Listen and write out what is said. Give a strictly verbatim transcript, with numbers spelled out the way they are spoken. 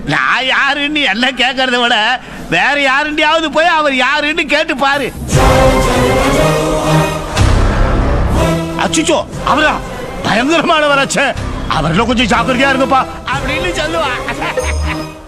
நான் யாருன்னு என்ன கேட்கறத விட வேற யாருண்டியாவது போய் அவர் யாருன்னு கேட்டு பாரு. அச்சுச்சோ அவரா பயங்கரமானவராச்சே, அவர்ல கொஞ்சம் ஜாக்கிரதையா இருங்கப்பா அப்படின்னு சொல்லுவா.